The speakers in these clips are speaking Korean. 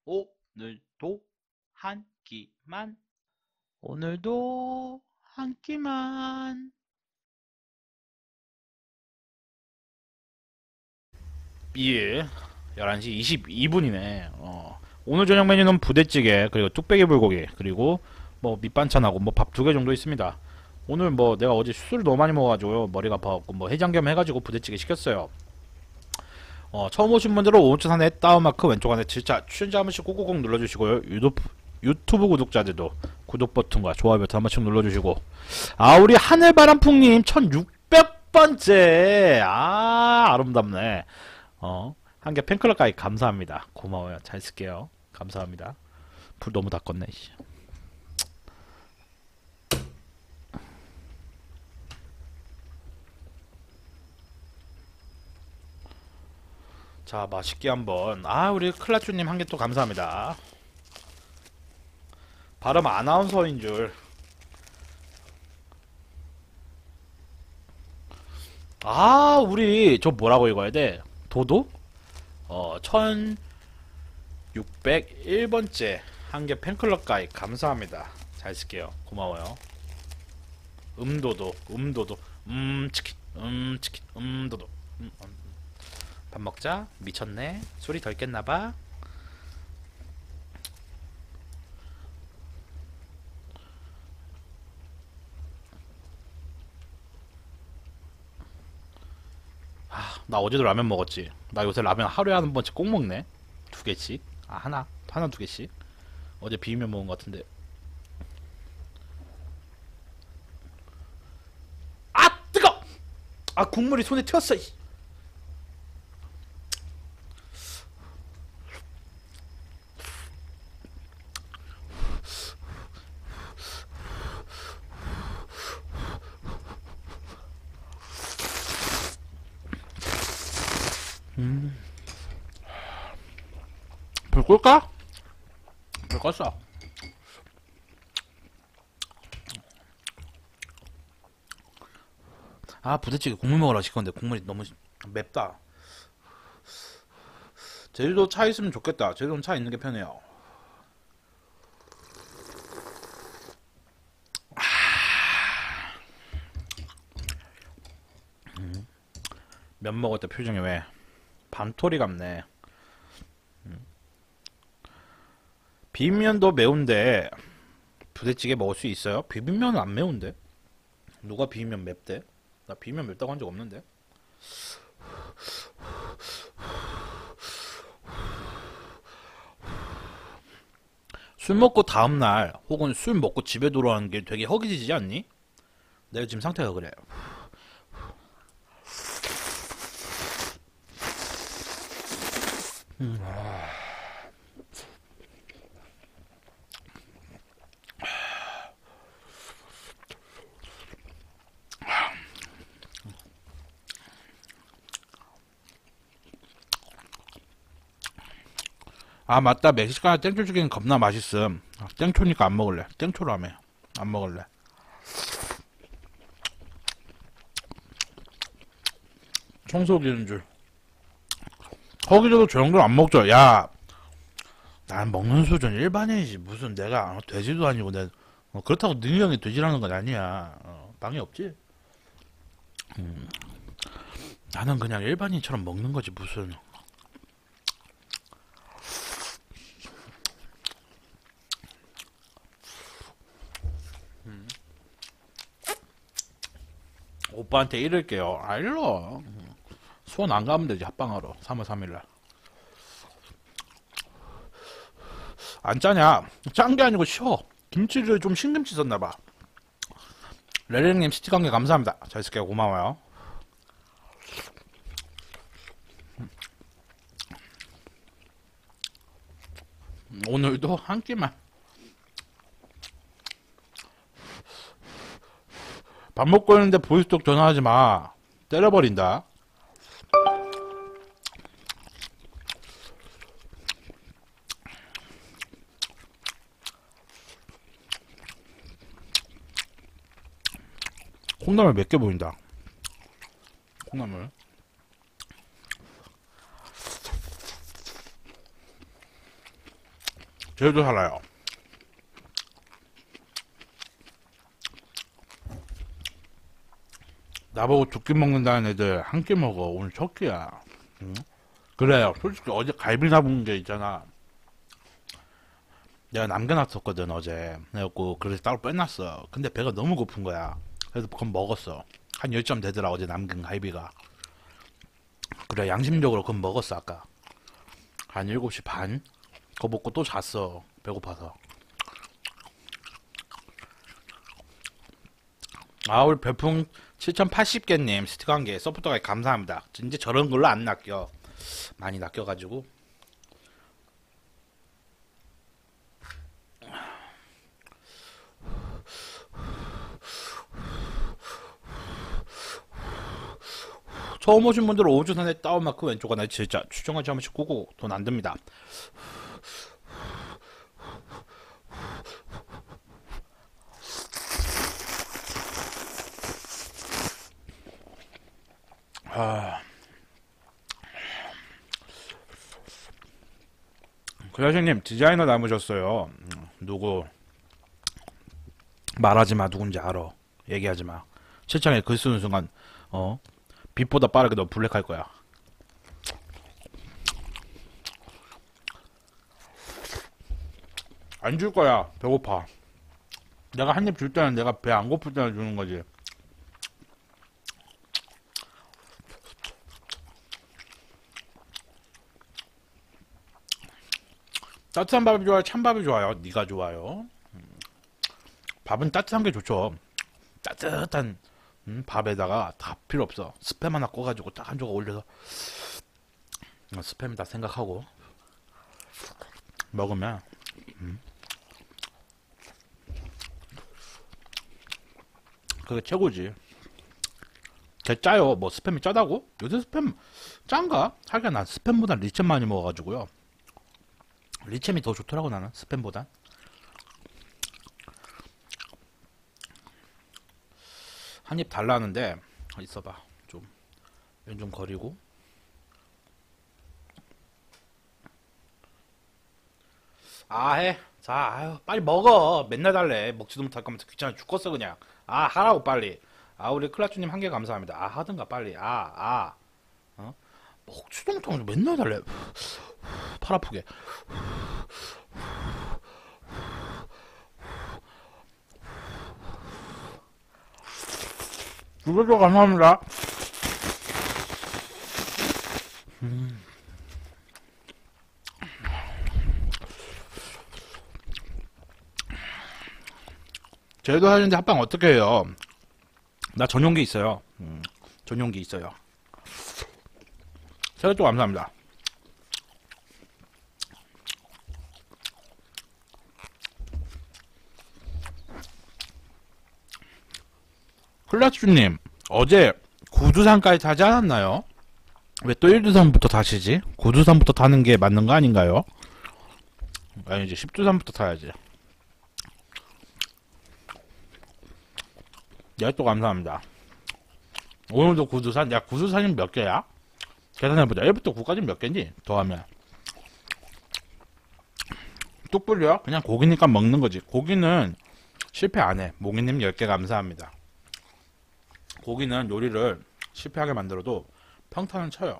오늘도 한 끼만. 오늘도 한 끼만. 예, 11시 22분이네. 오늘 저녁 메뉴는 부대찌개, 그리고 뚝배기 불고기, 그리고 뭐 밑반찬하고 뭐 밥 2개 정도 있습니다. 오늘 뭐 내가 어제 술을 너무 많이 먹어가지고 머리가 아파갖고 뭐 해장겸 해가지고 부대찌개 시켰어요. 처음 오신 분들은 오른쪽 상단에 다운마크, 왼쪽 안에 진짜 출연자 한 번씩 꾹꾹꾹 눌러주시고요. 유튜브 구독자들도 구독 버튼과 좋아요 버튼 한 번씩 눌러주시고, 우리 하늘바람풍님 1600번째. 아름답네. 한개 팬클럽 가입 감사합니다. 고마워요. 잘 쓸게요. 감사합니다. 불 너무 다 껐네. 씨. 자, 맛있게 한번. 우리 클라쭈님 한 개 또 감사합니다. 발음 아나운서인 줄. 우리 저 뭐라고 읽어야 돼? 도도? 1601번째 한 개 팬클럽 가입 감사합니다. 잘 쓸게요. 고마워요. 음도도 치킨 치킨 도도. 밥 먹자. 미쳤네. 소리 덜 깼나봐. 나 어제도 라면 먹었지. 나 요새 라면 하루에 한 번씩 꼭 먹네. 2개씩. 하나 2개씩. 어제 비빔면 먹은 것 같은데. 뜨거! 국물이 손에 튀었어. 불 끌까? 불 껐어. 부대찌개 국물 먹으라 시켰는데 국물이 너무 맵다. 제주도 차 있으면 좋겠다. 제주도는 차 있는 게 편해요. 면 먹을 때 표정이 왜 밤토리 같네. 비빔면도 매운데 부대찌개 먹을 수 있어요? 비빔면은 안 매운데? 누가 비빔면 맵대? 나 비빔면 맵다고 한 적 없는데? 술 먹고 다음날 혹은 술 먹고 집에 돌아오는 게 되게 허기지지 않니? 내가 지금 상태가 그래. 맞다. 멕시카나 땡초찌개는 겁나 맛있음. 땡초니까 안 먹을래. 땡초라며. 안 먹을래. 청소기는 줄. 거기서도 저 정도는 안 먹죠. 야, 난 먹는 수준 일반인이지. 무슨 내가 돼지도 아니고 그렇다고 능이 형이 돼지라는 건 아니야. 방해 없지. 나는 그냥 일반인처럼 먹는 거지 무슨. 오빠한테 이럴게요. 일러. 수원 안 가면 되지. 합방하러 3월 3일날. 안 짜냐? 짠 게 아니고 쉬워. 김치를 좀 신김치 썼나봐. 레레님 스티커 감사합니다. 잘 쓸게요. 고마워요. 오늘도 한 끼만. 밥 먹고 있는데 보이스톡 전화하지 마. 때려버린다. 콩나물 몇 개 보인다. 콩나물. 제주도 살아요. 나보고 두 끼 먹는다는 애들 한 끼 먹어. 오늘 첫 끼야. 응? 그래요. 솔직히 어제 갈비 사본 게 있잖아. 내가 남겨놨었거든 어제. 그래갖고 그래서 따로 빼놨어. 근데 배가 너무 고픈 거야. 그래서 그건 먹었어. 한 10점 되더라 어제 남긴 갈비가. 그래 양심적으로 그건 먹었어 아까. 한 7시 반? 그거 먹고 또 잤어. 배고파서. 아 우리 별풍 7080개님 스티커 한 개 서포터가 감사합니다. 이제 저런 걸로 안 낚여. 많이 낚여가지고. 처음 오신 분들은 오주산에 다운마크 왼쪽 하나 진짜 추정하지 한 번씩 끄고 돈 안 듭니다. 아, 그라시님 디자이너 남으셨어요. 누구 말하지 마. 누군지 알아. 얘기하지 마. 채창에 글 쓰는 순간 빛보다 빠르게 너 블랙할 거야. 안 줄 거야. 배고파. 내가 한 입 줄 때는 내가 배 안 고플 때는 주는 거지. 따뜻한 밥이 좋아요? 찬밥이 좋아요? 네가 좋아요? 밥은 따뜻한 게 좋죠. 따뜻한 밥에다가 다 필요 없어. 스팸 하나 꺼가지고 딱 한 조각 올려서 스팸이다 생각하고 먹으면 그게 최고지. 개 짜요. 뭐 스팸이 짜다고? 요새 스팸 짠가? 하긴 난 스팸보다 리챔 많이 먹어가지고요. 리챔이 더 좋더라고 나는 스팸보다. 한 입 달라는데 있어봐. 좀 왼 좀 거리고. 아 해. 자 아유 빨리 먹어. 맨날 달래. 먹지도 못할 거면서 귀찮아 죽겠어 그냥. 아 하라고 빨리. 아 우리 클라쭈님 한 개 감사합니다. 아 하든가 빨리. 어? 먹지도 못하면서 맨날 달래. 팔 아프게. 두개도 감사합니다. 제주도 하는데 합방 어떻게 해요? 나 전용기 있어요. 전용기 있어요. 세뱃돈 감사합니다. 클라쭈님 어제 구두산까지 타지 않았나요? 왜 또 1두산부터 타시지? 구두산부터 타는 게 맞는 거 아닌가요? 아니지 10두산부터 타야지. 네, 또 감사합니다. 오늘도 구두산? 야 구두산이 몇 개야? 계산해보자. 1부터 9까지 몇 개니? 더하면 뚝 불려? 그냥 고기니까 먹는 거지. 고기는 실패 안 해. 몽이님 10개 감사합니다. 고기는 요리를 실패하게 만들어도 평타는 쳐요.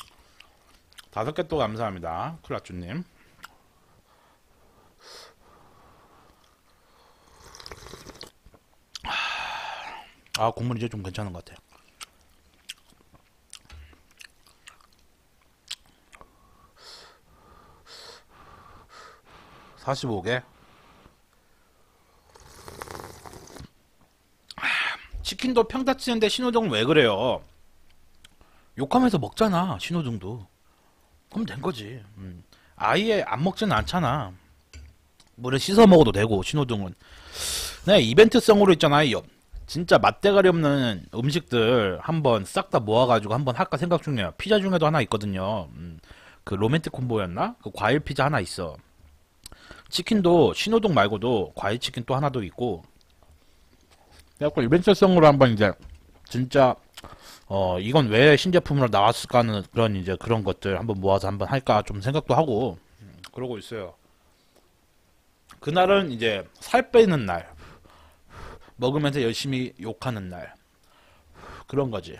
5개 또 감사합니다. 클라쭈님. 아 국물 이제 좀 괜찮은 것 같아. (45개) 치킨도 평타 치는데 신호등은 왜 그래요? 욕하면서 먹잖아 신호등도. 그럼 된 거지. 아예 안 먹지는 않잖아. 물에 씻어 먹어도 되고 신호등은. 네 이벤트성으로 있잖아요. 진짜 맛대가리 없는 음식들 한번 싹 다 모아가지고 한번 할까 생각 중이에요. 피자 중에도 하나 있거든요. 그 로맨틱 콤보였나? 그 과일 피자 하나 있어. 치킨도 신호등 말고도 과일 치킨 또 하나 더 있고. 그래갖고 이벤트성으로 한번 이제 진짜 이건 왜 신제품으로 나왔을까 하는 그런 이제 그런 것들 한번 모아서 한번 할까 좀 생각도 하고 그러고 있어요. 그날은 이제 살 빼는 날, 먹으면서 열심히 욕하는 날, 그런 거지.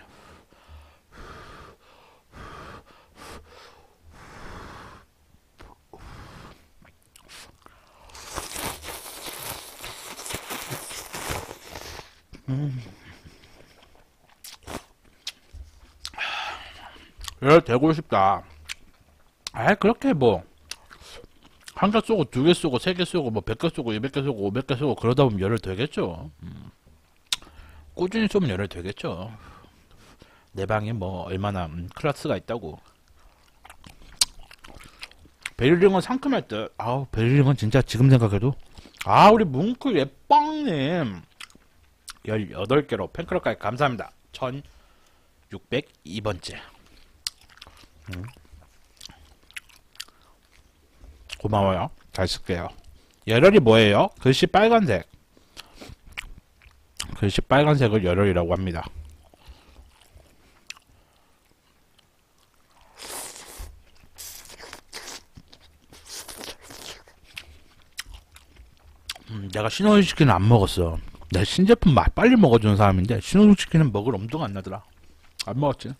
열 되고 싶다. 아, 그렇게 뭐 한 개 쏘고 두 개 쏘고 세 개 쏘고 뭐 100개 쏘고 200개 쏘고 500개 쏘고 그러다 보면 열흘 되겠죠. 꾸준히 쏘면 열흘 되겠죠. 내 방에 뭐 얼마나 클라스가 있다고. 베를링은 상큼할 듯. 아우, 베를링은 진짜 지금 생각해도. 아, 우리 뭉크 예빵님 18개로 팬클럽까지 감사합니다. 1602번째. 고마워요. 잘 쓸게요. 열혈이 뭐예요? 글씨 빨간색. 글씨 빨간색을 열혈이라고 합니다. 내가 신호등치킨은 안 먹었어. 내가 신제품 빨리 먹어주는 사람인데 신호등치킨은 먹을 엄두가 안 나더라. 안 먹었지.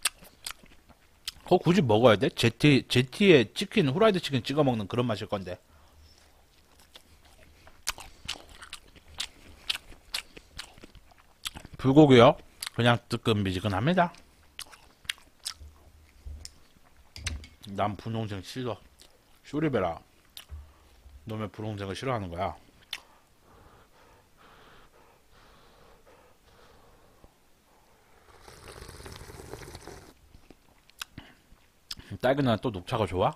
그거 굳이 먹어야 돼? 제티에 치킨, 후라이드 치킨 찍어 먹는 그런 맛일 건데. 불고기요? 그냥 뜨끈미지근합니다. 난 분홍색 싫어. 쇼리베라. 너 왜 분홍색을 싫어하는 거야? 딸기는 또 녹차가 좋아?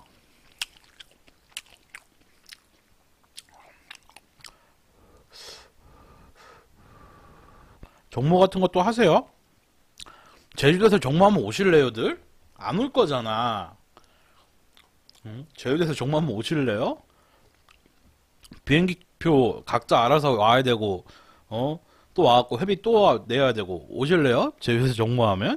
정모 같은 것도 하세요? 제주도에서 정모하면 오실래요들? 안 올 거잖아. 응? 제주도에서 정모하면 오실래요? 비행기표 각자 알아서 와야 되고, 또 와갖고 회비 또 내야 되고, 오실래요? 제주도에서 정모하면?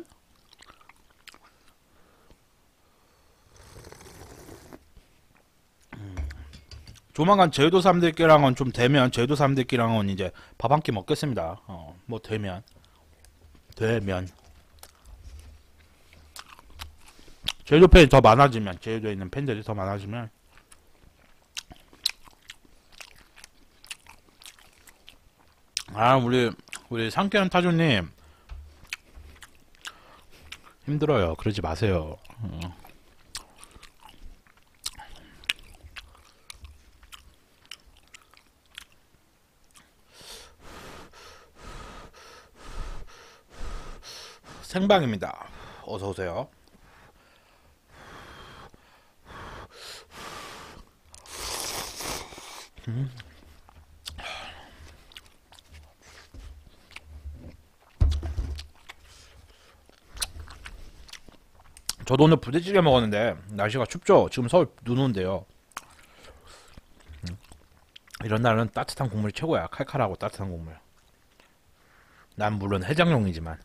조만간 제주도 사람들끼랑은 좀 되면, 제주도 사람들끼랑은 이제 밥 한 끼 먹겠습니다. 뭐 되면. 제주도 팬이 더 많아지면, 제주도에 있는 팬들이 더 많아지면, 아, 우리 상쾌한 타조님, 힘들어요. 그러지 마세요. 생방입니다. 어서오세요. 저도 오늘 부대찌개 먹었는데 날씨가 춥죠? 지금 서울 눈 온대요. 이런 날은 따뜻한 국물이 최고야. 칼칼하고 따뜻한 국물. 난 물론 해장용이지만.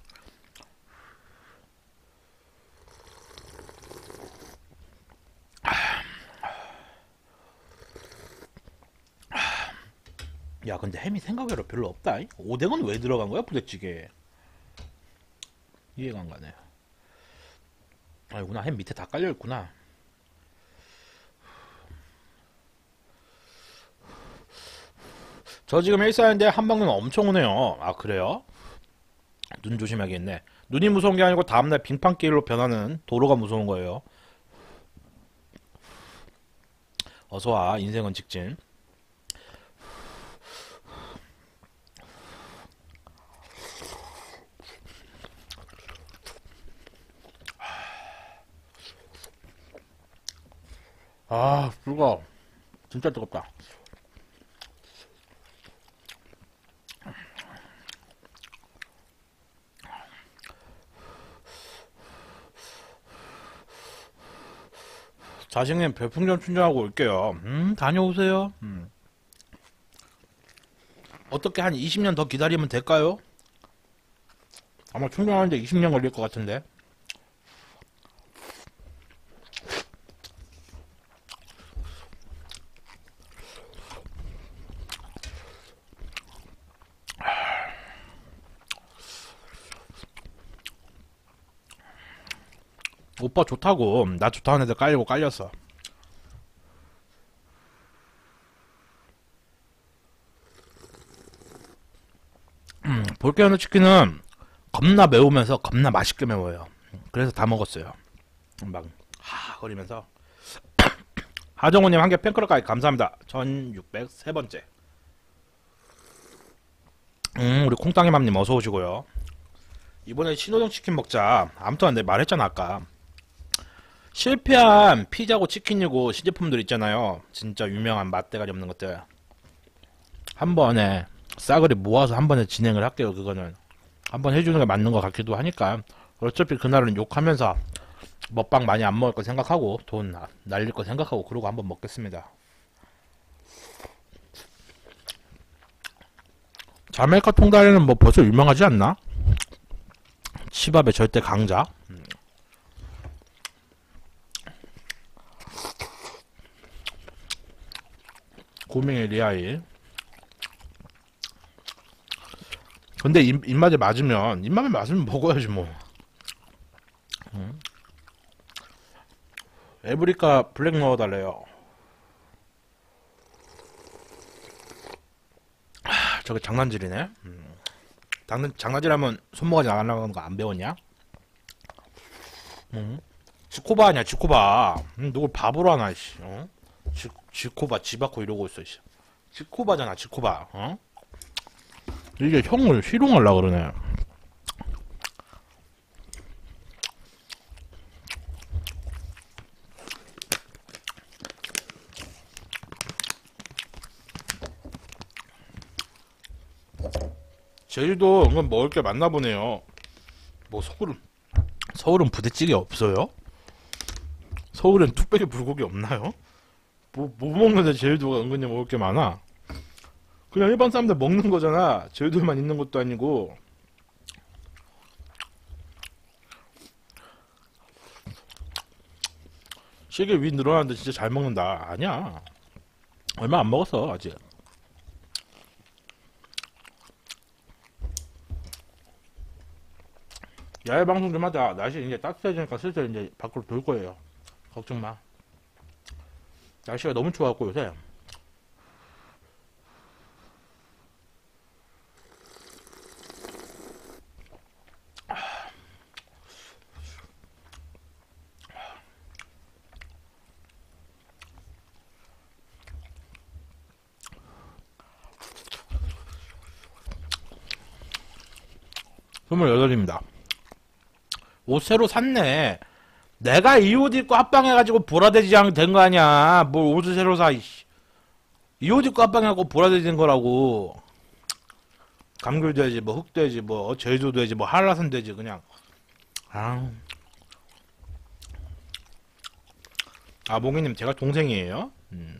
야, 근데 햄이 생각외로 별로 없다. 오뎅은 왜 들어간 거야, 부대찌개에? 이해가 안 가네. 아이구나, 햄 밑에 다 깔려있구나. 저 지금 일사인데 한방눈 엄청 오네요. 아, 그래요? 눈 조심해야겠네. 눈이 무서운 게 아니고 다음날 빙판길로 변하는 도로가 무서운 거예요. 어서와, 인생은 직진. 아, 뜨거워. 진짜 뜨겁다. 자식님 별풍선 충전하고 올게요. 다녀오세요. 어떻게 한 20년 더 기다리면 될까요? 아마 충전하는데 20년 걸릴 것 같은데. 오빠 좋다고 나 좋다는 애들 깔리고 깔렸어. 볼케이노 치킨은 겁나 매우면서 겁나 맛있게 매워요. 그래서 다 먹었어요. 막 거리면서. 하정우님 한 개 팬클럽까지 감사합니다. 1603번째. 우리 콩땅이맘님 어서 오시고요. 이번에 신호등 치킨 먹자. 아무튼 내가 말했잖아 아까. 실패한 피자고 치킨이고 신제품들 있잖아요. 진짜 유명한 맛대가리 없는 것들. 한 번에 싸그리 모아서 한 번에 진행을 할게요. 그거는 한 번 해주는 게 맞는 것 같기도 하니까. 어차피 그날은 욕하면서 먹방 많이 안 먹을 거 생각하고 돈 날릴 거 생각하고 그러고 한번 먹겠습니다. 자메이카 통다리는 뭐 벌써 유명하지 않나? 치밥의 절대 강자. 고명의 리아이. 근데 입맛에 맞으면 먹어야지 뭐. 에브리카 블랙 넣어달래요. 저게 장난질이네. 장난질하면 손모가지 나가는 거 안 배웠냐? 지코바 아니야 지코바. 누굴 바보로 하나 씨. 지코바 지바코 이러고 있어 씨. 지코바잖아 지코바. 이게 형을 희롱하려고 그러네. 제주도 은근 먹을 게 많나 보네요. 뭐 서울은 부대찌개 없어요? 서울엔 뚝배기 불고기 없나요? 뭐 먹는데 제주도가 은근히 먹을 게 많아? 그냥 일반 사람들 먹는 거잖아. 제주도만 있는 것도 아니고. 시계 위 늘어나는데 진짜 잘 먹는다. 아니야. 얼마 안 먹었어 아직. 야외 방송 좀 하자. 날씨 이제 따뜻해지니까 슬슬 이제 밖으로 돌 거예요. 걱정 마. 날씨가 너무 추워갖고 요새. (28입니다) 옷 새로 샀네. 내가 이 옷 입고 합방해가지고 보라돼지 된 거 아니야. 뭘 옷을 새로 사. 이 옷 입고 합방해갖고 보라돼지 된 거라고. 감귤돼지 뭐 흑돼지 뭐 제주도돼지 뭐 한라산 돼지 그냥. 몽이님 제가 동생이에요.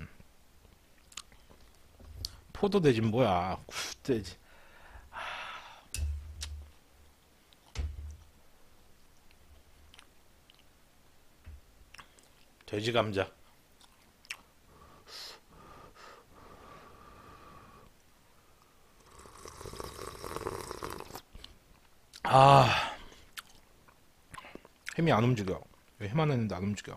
포도돼지 뭐야. 굿돼지. 돼지 감자. 햄이 안 움직여. 왜 햄 하나 했는데 안 움직여.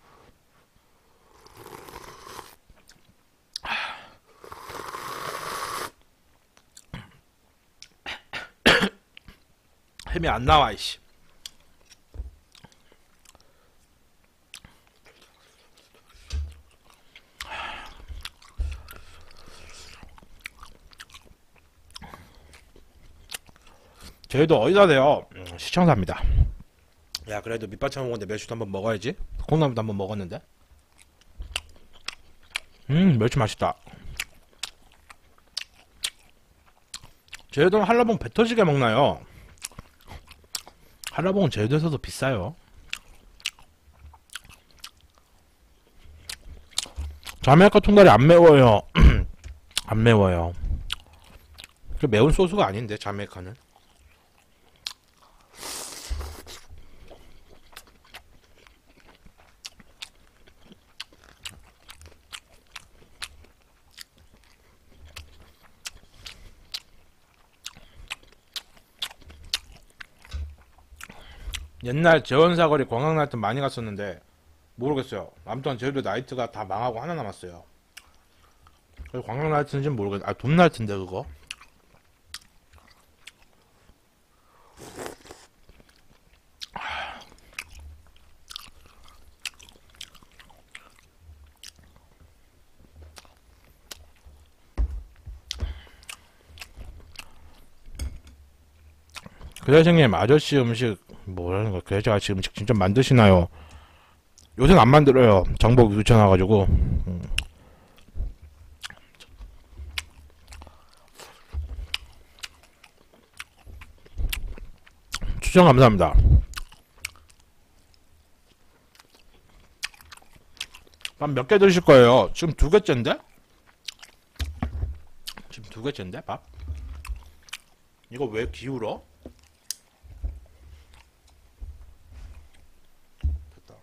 햄이 안 나와 이씨. 저희도 어디다 대요? 시청자입니다. 야 그래도 밑반찬 먹었는데 멸치도 한번 먹어야지. 콩나물도 한번 먹었는데. 멸치 맛있다. 제주도는 한라봉 배 터지게 먹나요? 한라봉은 제주도에서도 비싸요. 자메이카 통다리 안 매워요. 안 매워요. 그 매운 소스가 아닌데 자메이카는. 옛날 재원사거리 관광나이트 많이 갔었는데 모르겠어요. 아무튼 저희도 나이트가 다 망하고 하나 남았어요. 그래서 관광나이트인지는 모르겠. 아, 돔나이트인데 그거. 그대생님 아저씨 음식 뭐라는 거야? 그대생 아저씨 음식 진짜 만드시나요? 요새는 안 만들어요. 정보 귀찮아가지고. 추천 감사합니다. 밥 몇 개 드실 거예요? 지금 두 개째인데? 지금 두 개째인데 밥? 이거 왜 기울어? 됐다.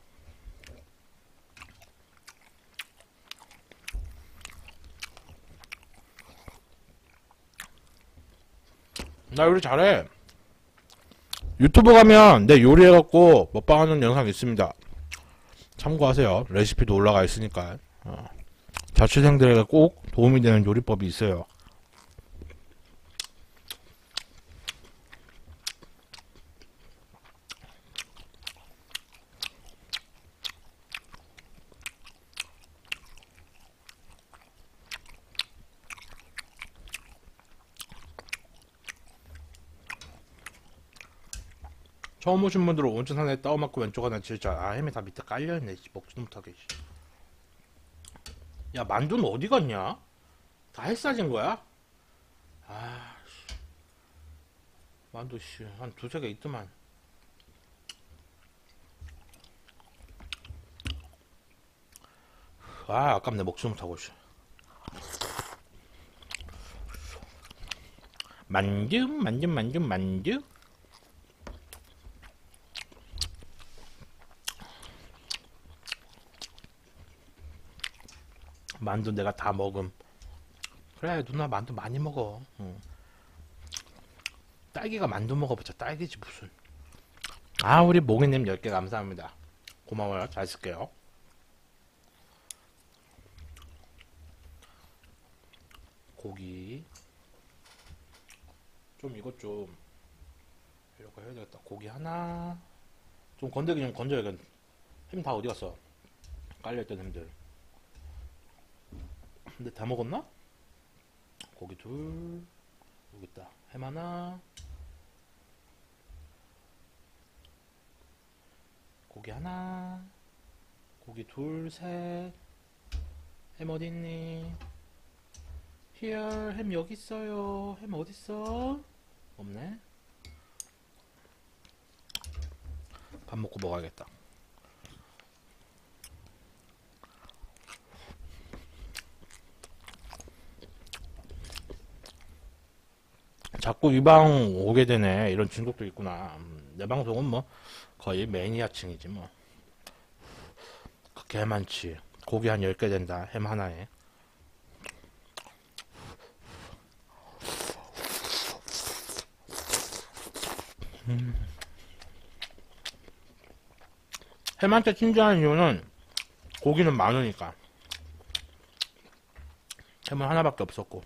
나 요리 잘해. 유튜브 가면 내 요리해갖고 먹방하는 영상 있습니다. 참고하세요. 레시피도 올라가 있으니까. 자취생들에게 꼭 도움이 되는 요리법이 있어요. 처음 오신 분들은 오른쪽 하나에 따오맞고 왼쪽 하나에 진짜 햄이 다 밑에 깔려있네. 먹지도 못하게. 야, 만두는 어디 갔냐? 다 햇싸진 거야? 아, 만두 한 두세 개 있더만. 아, 아깝네. 먹지 못하고. 만두. 만두 내가 다 먹음. 그래, 누나 만두 많이 먹어. 응. 딸기가 만두 먹어봤자 딸기지 무슨. 아, 우리 몽이님 10개 감사합니다. 고마워요. 잘 쓸게요. 고기 좀 이것 좀 이렇게 해야 되겠다. 고기 하나 좀 건더기 좀 건져야겠. 햄 다 어디 갔어? 깔려있던 햄들. 근데 다 먹었나? 고기 둘. 여기 있다. 햄 하나. 고기 하나. 고기 둘, 셋. 햄 어디 있니? Here. 햄 여기 있어요. 햄 어디 있어? 없네. 밥 먹고 먹어야겠다. 자꾸 이 방 오게 되네. 이런 중독도 있구나. 내 방송은 뭐 거의 매니아층이지 뭐. 개 많지. 고기 한 10개 된다. 햄 하나에. 햄한테 친절한 이유는 고기는 많으니까. 햄은 하나밖에 없었고.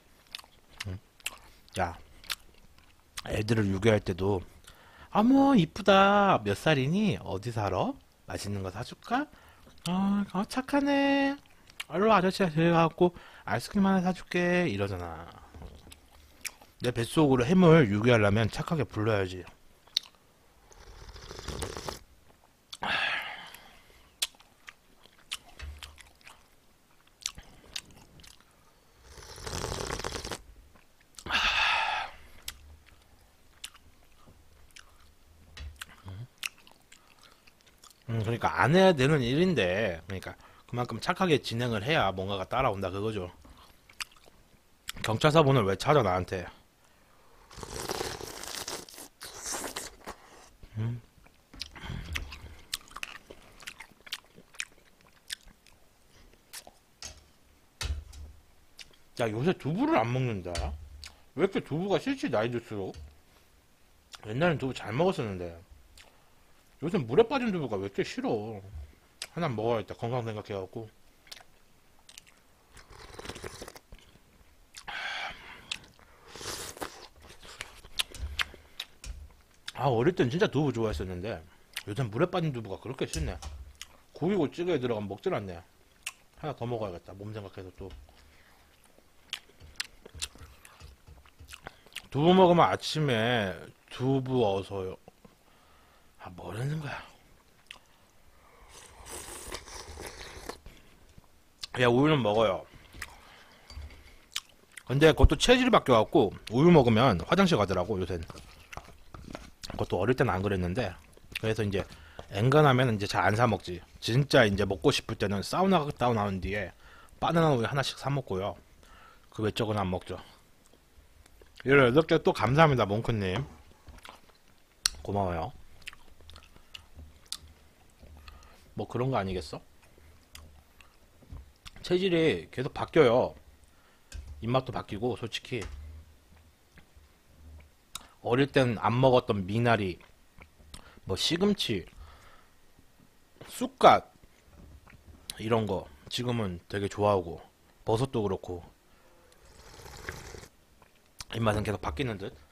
야, 애들을 유교할 때도 뭐 이쁘다. 몇 살이니? 어디 살아? 맛있는 거 사줄까? 착하네. 얼른 아저씨가 데려가갖고 아이스크림 하나 사줄게. 이러잖아. 내 뱃속으로 햄을 유기하려면 착하게 불러야지. 그러니까 안 해야 되는 일인데, 그러니까 그만큼 착하게 진행을 해야 뭔가가 따라온다 그거죠. 경찰서분을 왜 찾아 나한테? 야, 요새 두부를 안 먹는다. 왜 이렇게 두부가 싫지 나이 들수록? 옛날엔 두부 잘 먹었었는데. 요새 물에 빠진 두부가 왜 이렇게 싫어. 하나 먹어야겠다. 건강 생각해갖고. 아, 어릴 땐 진짜 두부 좋아했었는데 요즘 물에 빠진 두부가 그렇게 싫네. 고기고 찌개에 들어가면 먹질 않네. 하나 더 먹어야겠다. 몸 생각해서 또. 두부 먹으면 아침에 두부 어서요. 아, 뭐라는 거야. 야, 우유는 먹어요. 근데 그것도 체질이 바뀌어갖고 우유 먹으면 화장실 가더라고 요새는. 그것도 어릴 때는 안 그랬는데. 그래서 이제 엔간하면 이제 잘 안 사 먹지. 진짜 이제 먹고 싶을 때는 사우나 갔다 나온 뒤에 바나나 우유 하나씩 사 먹고요. 그 외적은 안 먹죠. 이렇게 또 감사합니다, 몽크님. 고마워요. 뭐 그런 거 아니겠어? 체질이 계속 바뀌어요. 입맛도 바뀌고, 솔직히. 어릴 땐 안 먹었던 미나리, 뭐 시금치, 쑥갓, 이런 거. 지금은 되게 좋아하고, 버섯도 그렇고, 입맛은 계속 바뀌는 듯?